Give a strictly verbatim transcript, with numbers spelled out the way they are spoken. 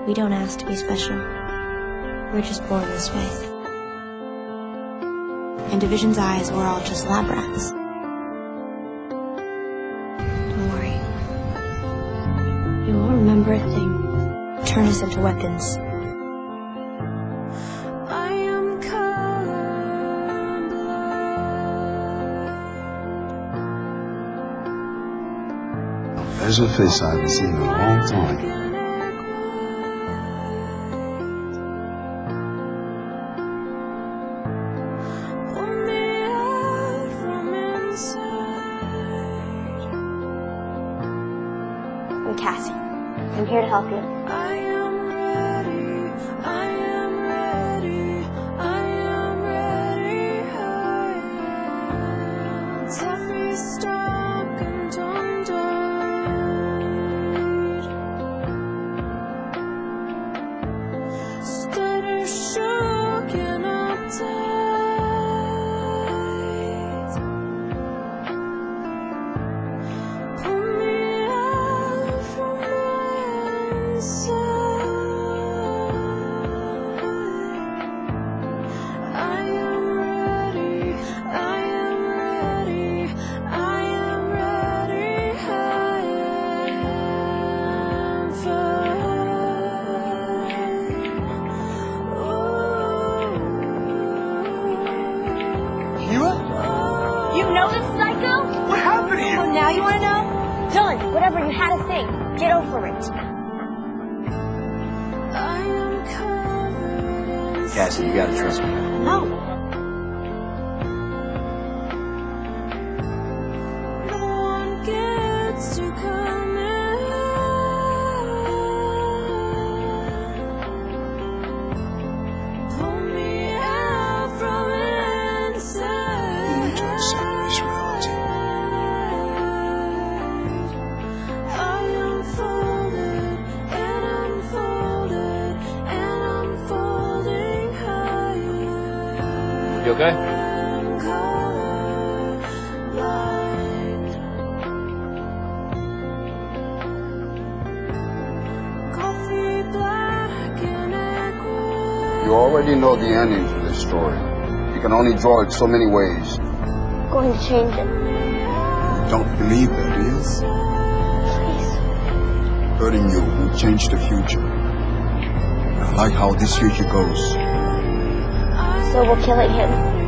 We don't ask to be special. We're just born this way. In Division's eyes, we're all just lab rats. Don't worry. You will remember a thing. Turn us into weapons. I am colorblind. There's a face I haven't seen in a long time. I'm Cassie. I'm here to help you. I am ready, I am ready, I am ready, I am. Every stock and undone. Steady shook and uptight. Pull me out from I am ready, I am ready, I am ready, I am fine. Hira? You know this psycho? What happened to you? Oh, now you want to know? Dylan, whatever, you had a thing. Get over it. I am covered in Cassie, you gotta trust me. No. no one gets to come in. Pull me out from inside. You need to accept this reality. I am folded and unfolded and unfolding higher. You okay? I'm colorblind. Coffee black and egg white. You already know the ending to this story. You can only draw it so many ways. I'm going to change it. You don't believe that, do you? Please. Hurting you will change the future. I like how this future goes. So we're killing him.